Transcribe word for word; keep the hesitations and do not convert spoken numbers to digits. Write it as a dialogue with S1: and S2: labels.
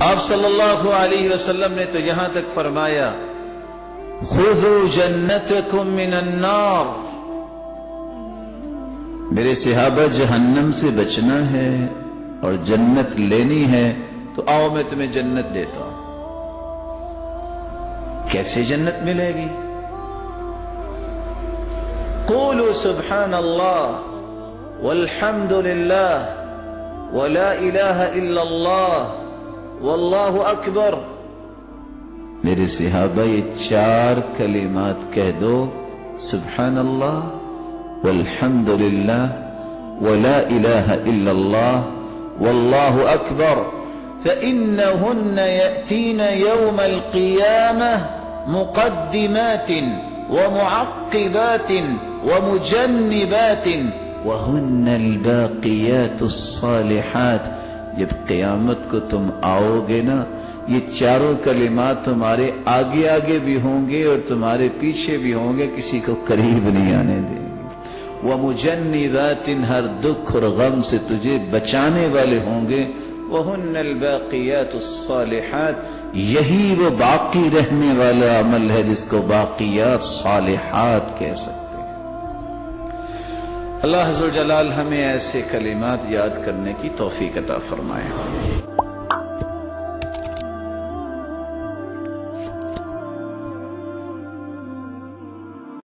S1: آپ صلی اللہ علیہ وسلم نے تو یہاں تک فرمایا خذوا جنتکم من النار، میرے صحابہ جہنم سے بچنا ہے اور جنت لینی ہے تو آؤ میں تمہیں جنت دیتا ہوں۔ کیسے جنت ملے گی؟ قولوا سبحان اللہ والحمد للہ ولا الہ الا اللہ واللہ اکبر۔ میرے صحابہ یہ چار کلمات کہہ دو، سبحان اللہ والحمد للہ ولا الہ الا اللہ واللہ اکبر، فإنہن یأتین یوم القیامہ مقدمات ومعقبات ومجنبات وہن الباقیات الصالحات۔ جب قیامت کو تم آؤ گے نا، یہ چاروں کلمات تمہارے آگے آگے بھی ہوں گے اور تمہارے پیچھے بھی ہوں گے، کسی کو قریب نہیں آنے دیں گے۔ ومجنبات، ہر دکھ اور غم سے تجھے بچانے والے ہوں گے۔ وہن الباقیات الصالحات، یہی وہ باقی رہنے والا عمل ہے جس کو باقیات صالحات کہہ سکتے ہیں۔ اللہ عز و جلال ہمیں ایسے کلمات یاد کرنے کی توفیق عطا فرمائے۔